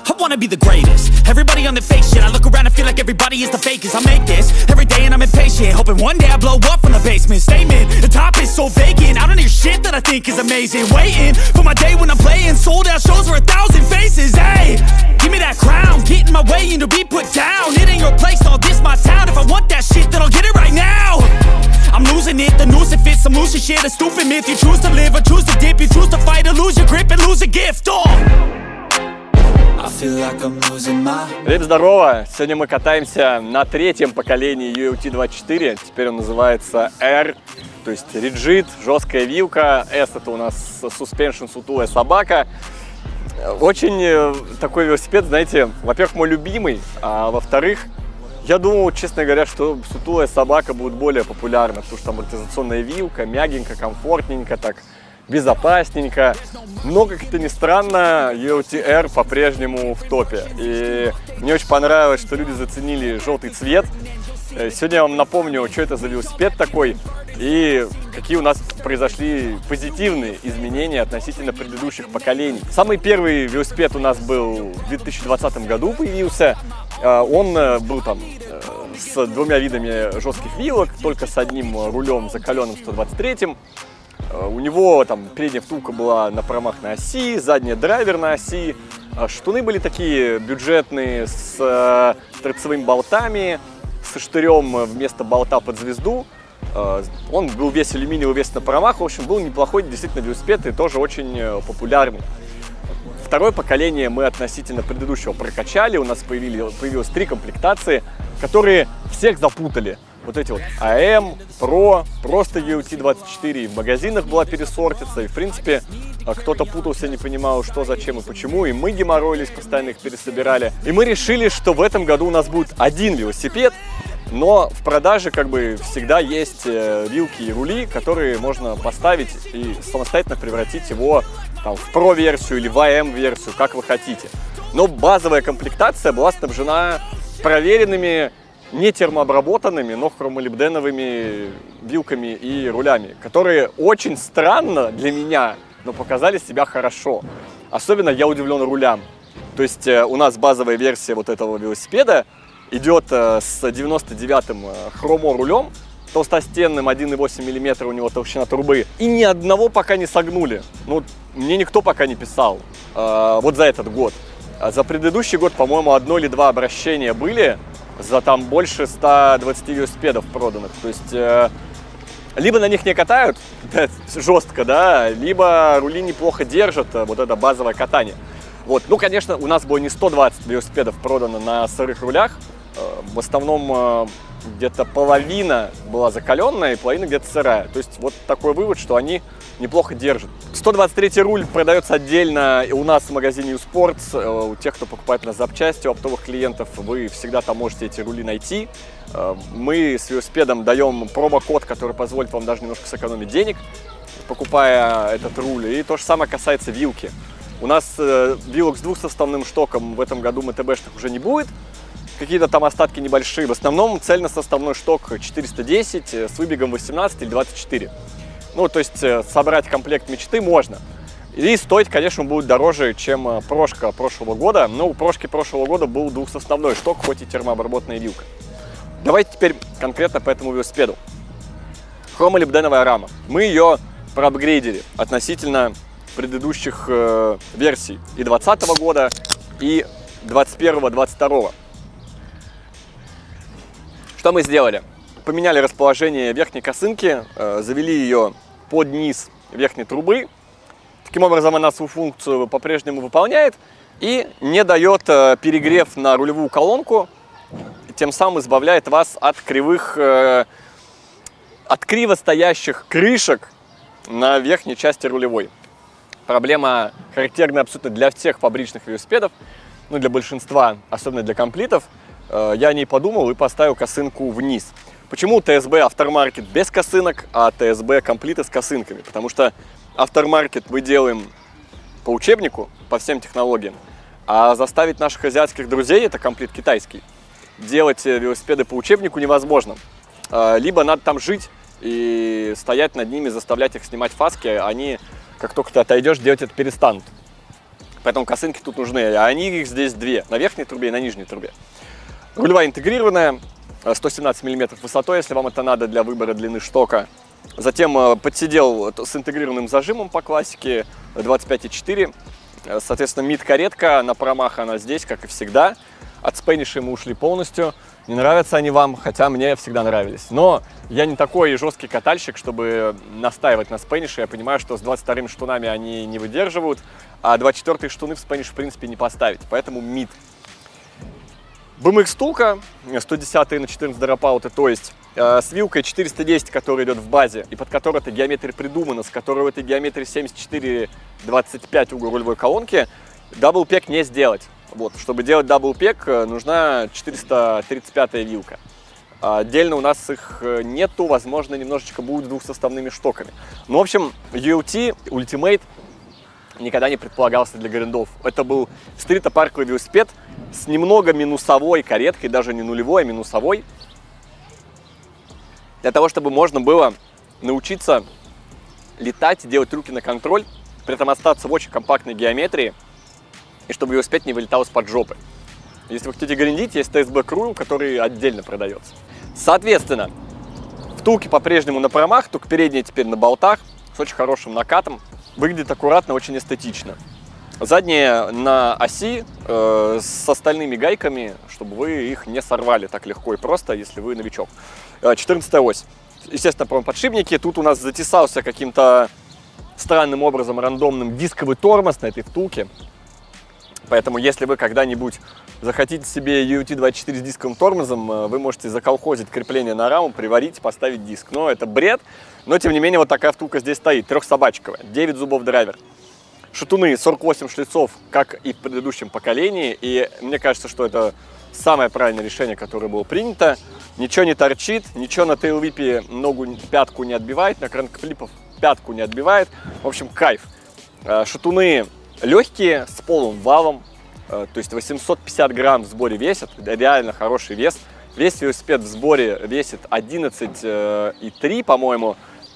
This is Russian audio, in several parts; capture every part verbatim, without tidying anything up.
I wanna be the greatest. Everybody on the fake shit. I look around and feel like everybody is the fakest. I make this every day and I'm impatient, hoping one day I blow up from the basement. Statement, the top is so vacant. I don't hear shit that I think is amazing. Waiting for my day when I'm playing sold out shows for a thousand faces. Hey, give me that crown, get in my way and to be put down. It ain't your place, all this my town. If I want that shit, then I'll get it right now. I'm losing it, the noose it fits. I'm losing shit, a stupid myth. You choose to live or choose to dip. You choose to fight or lose your grip and lose a gift. Oh. Всем здорово! Сегодня мы катаемся на третьем поколении ю эл ти двадцать четыре. Теперь он называется R, то есть Rigid, жесткая вилка. S это у нас Suspension, сутулая собака. Очень такой велосипед, знаете, во-первых, мой любимый, а во-вторых, я думал, честно говоря, что сутулая собака будет более популярна, потому что амортизационная вилка, мягенько, комфортненько, так безопасненько. Но, как это ни странно, ю эл ти R по-прежнему в топе. И мне очень понравилось, что люди заценили желтый цвет. Сегодня я вам напомню, что это за велосипед такой и какие у нас произошли позитивные изменения относительно предыдущих поколений. Самый первый велосипед у нас был в две тысячи двадцатом году появился. Он был там с двумя видами жестких вилок, только с одним рулем закаленным сто двадцать третьим. У него там передняя втулка была на промахной оси, задняя драйвер на оси. Штуны были такие бюджетные, с торцевыми болтами, со штырем вместо болта под звезду. Он был весь алюминиевый, весь на промах. В общем, был неплохой действительно велосипед и тоже очень популярный. Второе поколение мы относительно предыдущего прокачали. У нас появились, появилось три комплектации, которые всех запутали. Вот эти вот эй эм, Pro, просто ю эл ти двадцать четыре. И в магазинах была пересортица. И, в принципе, кто-то путался, не понимал, что, зачем и почему. И мы геморроились, постоянно их пересобирали. И мы решили, что в этом году у нас будет один велосипед. Но в продаже как бы всегда есть вилки и рули, которые можно поставить и самостоятельно превратить его там, в Pro-версию или в эй эм-версию, как вы хотите. Но базовая комплектация была снабжена проверенными, не термообработанными, но хромолибденовыми вилками и рулями, которые очень странно для меня, но показали себя хорошо. Особенно я удивлен рулям. То есть у нас базовая версия вот этого велосипеда идет с девяносто девятым хромо рулем, толстостенным, один и восемь миллиметра у него толщина трубы, и ни одного пока не согнули. Ну, мне никто пока не писал, э, вот за этот год. А за предыдущий год, по-моему, одно или два обращения были, за там больше ста двадцати велосипедов проданных. То есть, э, либо на них не катают жестко, да, либо рули неплохо держат, вот это базовое катание. Вот. Ну, конечно, у нас было не сто двадцать велосипедов продано на сырых рулях. В основном где-то половина была закаленная и половина где-то сырая. То есть вот такой вывод, что они неплохо держат. сто двадцать третий руль продается отдельно у нас в магазине U-Sports. У тех, кто покупает на запчасти, у оптовых клиентов, вы всегда там можете эти рули найти. Мы с велосипедом даем промокод, который позволит вам даже немножко сэкономить денег, покупая этот руль. И то же самое касается вилки. У нас вилок с двухсоставным штоком в этом году МТБшных уже не будет. Какие-то там остатки небольшие. В основном цельносоставной шток четыреста десять с выбегом восемнадцать или двадцать четыре. Ну, то есть собрать комплект мечты можно. И стоить, конечно, будет дороже, чем прошка прошлого года. Но у прошки прошлого года был двухсоставной шток, хоть и термообработанная вилка. Давайте теперь конкретно по этому велосипеду. Хромолибденовая рама. Мы ее проапгрейдили относительно предыдущих э, версий и двадцатого года, и двадцать первого двадцать второго. Что мы сделали? Поменяли расположение верхней косынки, э, завели ее под низ верхней трубы. Таким образом, она свою функцию по-прежнему выполняет и не дает э, перегрев на рулевую колонку, тем самым избавляет вас от кривых, э, от криво стоящих крышек на верхней части рулевой. Проблема характерна абсолютно для всех фабричных велосипедов, ну для большинства, особенно для комплитов. Я о ней подумал и поставил косынку вниз. Почему тэ эс бэ Aftermarket без косынок, а тэ эс бэ комплиты с косынками? Потому что Aftermarket мы делаем по учебнику, по всем технологиям, а заставить наших азиатских друзей, это комплит китайский, делать велосипеды по учебнику невозможно. Либо надо там жить и стоять над ними, заставлять их снимать фаски, они, как только ты отойдешь, делать это перестанут. Поэтому косынки тут нужны, а они их здесь две, на верхней трубе и на нижней трубе. Рулевая интегрированная, сто семнадцать миллиметров высотой, если вам это надо для выбора длины штока. Затем подсидел с интегрированным зажимом по классике двадцать пять и четыре. Соответственно, мид-каретка, на промах она здесь, как и всегда. От Spanish мы ушли полностью. Не нравятся они вам, хотя мне всегда нравились. Но я не такой жесткий катальщик, чтобы настаивать на Spanish. Я понимаю, что с двадцать вторыми штунами они не выдерживают, а двадцать четвёртые штуны в Spanish в принципе не поставить. Поэтому мид. бэ эм икс втулка сто десять на четырнадцать дропауты, то есть э, с вилкой четыреста десять, которая идет в базе, и под которой эта геометрия придумана, с которой в этой геометрии семьдесят четыре двадцать пять угол рулевой колонки, даблпек не сделать. Вот, чтобы делать даблпек, нужна четыреста тридцать пятая вилка. Отдельно у нас их нету, возможно, немножечко будут с двухсоставными штоками. Ну, в общем, ю эл ти Ultimate никогда не предполагался для грандов. Это был стрит-парковый велосипед с немного минусовой кареткой, даже не нулевой, а минусовой. Для того, чтобы можно было научиться летать, делать руки на контроль, при этом остаться в очень компактной геометрии, и чтобы велосипед не вылетал из-под жопы. Если вы хотите грандить, есть ти эс би Cruel, который отдельно продается. Соответственно, втулки по-прежнему на промах, только передние теперь на болтах, с очень хорошим накатом. Выглядит аккуратно, очень эстетично. Задние на оси э, с остальными гайками, чтобы вы их не сорвали так легко и просто, если вы новичок. четырнадцатая ось. Естественно, промподшипники. Тут у нас затесался каким-то странным образом рандомным дисковый тормоз на этой втулке. Поэтому, если вы когда-нибудь захотите себе ю эл ти двадцать четыре с дисковым тормозом, вы можете заколхозить крепление на раму, приварить, поставить диск. Но это бред. Но, тем не менее, вот такая втулка здесь стоит. Трехсобачковая, девять зубов драйвер. Шатуны сорок восемь шлицов, как и в предыдущем поколении. И мне кажется, что это самое правильное решение, которое было принято. Ничего не торчит, ничего на тейлвипе ногу, пятку не отбивает, на кранкфлипах пятку не отбивает. В общем, кайф. Шатуны легкие, с полным валом, то есть восемьсот пятьдесят грамм в сборе весят, реально хороший вес. Весь велосипед в сборе весит одиннадцать и три, по-моему,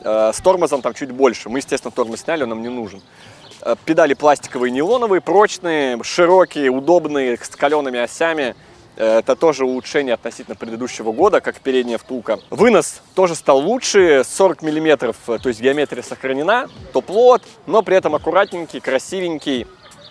с тормозом там чуть больше. Мы, естественно, тормоз сняли, он нам не нужен. Педали пластиковые, нейлоновые, прочные, широкие, удобные, с калеными осями. Это тоже улучшение относительно предыдущего года, как передняя втулка. Вынос тоже стал лучше, сорок миллиметров, то есть геометрия сохранена, топ-лот, но при этом аккуратненький, красивенький,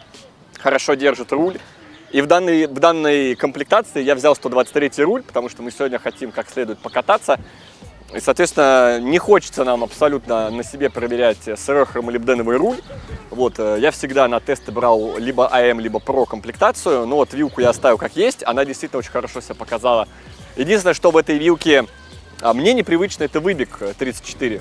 хорошо держит руль. И в данной, в данной комплектации я взял сто двадцать третий руль, потому что мы сегодня хотим как следует покататься. И, соответственно, не хочется нам абсолютно на себе проверять сырохромолибденовый руль. Вот, я всегда на тесты брал либо эй эм, либо Pro комплектацию. Но вот вилку я оставил как есть. Она действительно очень хорошо себя показала. Единственное, что в этой вилке а мне непривычно, это выбег тридцать четыре.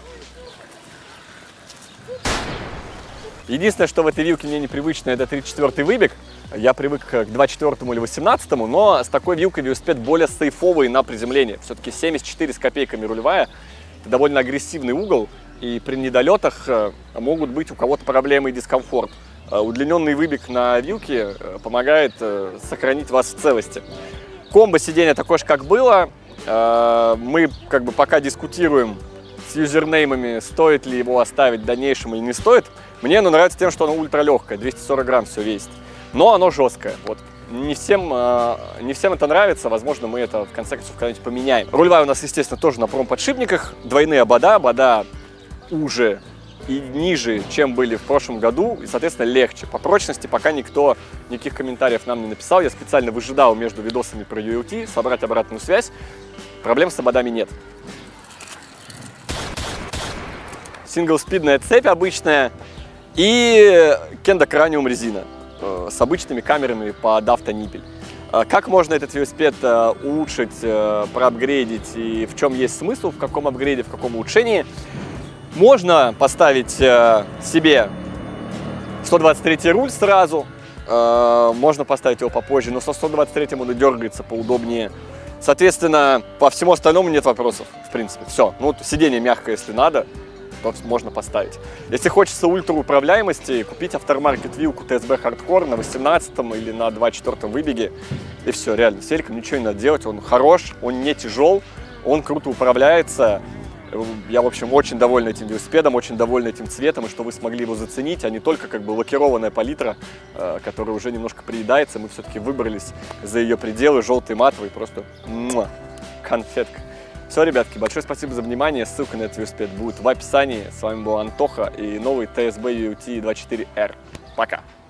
Единственное, что в этой вилке мне непривычно, это тридцать четвёртый выбег. Я привык к двадцать четвёртому или восемнадцатому, но с такой вилкой велосипед более сейфовый на приземлении. Все-таки семьдесят четыре с копейками рулевая, это довольно агрессивный угол, и при недолетах могут быть у кого-то проблемы и дискомфорт. Удлиненный выбег на вилке помогает сохранить вас в целости. Комбо сиденья такое же, как было. Мы как бы пока дискутируем с юзернеймами, стоит ли его оставить в дальнейшем или не стоит. Мне оно нравится тем, что оно ультралегкое, двести сорок грамм все весит. Но оно жесткое. Вот. Не всем, не всем это нравится, возможно, мы это в конце концов когда-нибудь поменяем. Рулевая у нас, естественно, тоже на промподшипниках. Двойные обода, обода уже и ниже, чем были в прошлом году, и, соответственно, легче. По прочности пока никто никаких комментариев нам не написал. Я специально выжидал между видосами про ю эл ти, собрать обратную связь. Проблем с ободами нет. Синглспидная цепь обычная и Kenda Cranium резина с обычными камерами под автониппель. Как можно этот велосипед улучшить, проапгрейдить и в чем есть смысл, в каком апгрейде, в каком улучшении? Можно поставить себе сто двадцать третий руль сразу, можно поставить его попозже, но со сто двадцать третьим он и дергается поудобнее. Соответственно, по всему остальному нет вопросов, в принципе. Все, ну сиденье мягкое, если надо, то можно поставить. Если хочется ультра-управляемости, купить aftermarket вилку ти эс би Hardcore на восемнадцатом или на двадцать четвёртом выбеге. И все, реально, с великом ничего не надо делать, он хорош, он не тяжел, он круто управляется. Я, в общем, очень доволен этим велосипедом, очень доволен этим цветом, и что вы смогли его заценить, а не только как бы лакированная палитра, которая уже немножко приедается. Мы все-таки выбрались за ее пределы, желтый матовый, просто муа, конфетка. Все, ребятки, большое спасибо за внимание. Ссылка на этот велосипед будет в описании. С вами был Антоха и новый тэ эс бэ ю ти двадцать четыре эр. Пока!